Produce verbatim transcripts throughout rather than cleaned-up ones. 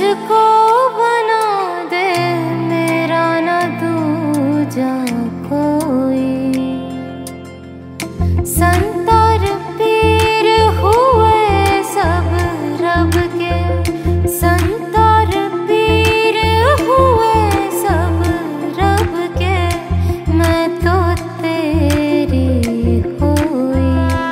मुझको बना दे मेरा न दूजा कोई। संतर पीर हुए सब रब के, संतर पीर हुए सब रब के, मैं तो तेरी हुई।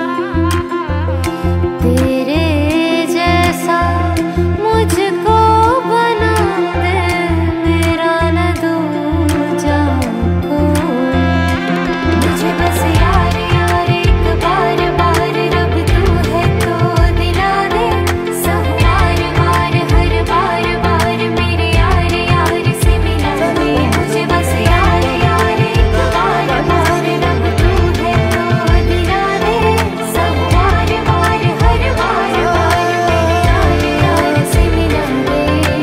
तेरे जैसा मुझको बना दे मेरा न दूजा कोई। मुझे बस यार यार एक बार बार रब तू है तो दिला दे। सब बार बार हर बार बार मेरे यार यार से मिला दे। मुझे बस यार यार एक बार बार रब तू है तो दिला दे। सब बार बार हर बार बार मेरे यार यार से मिला दे।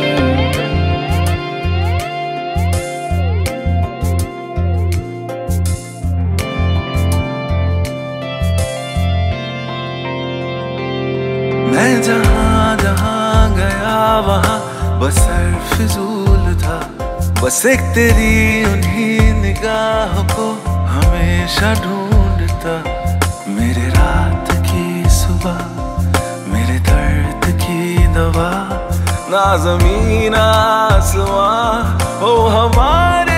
मैं जहाँ जहाँ गया वहाँ बस सर फिजूल था। बस एक तेरी उन्हीं निगाहों को हमेशा ढूंढता। मेरे रात की सुबह, मेरे दर्द की दवा, ना ज़मीन आसमां हो हमारे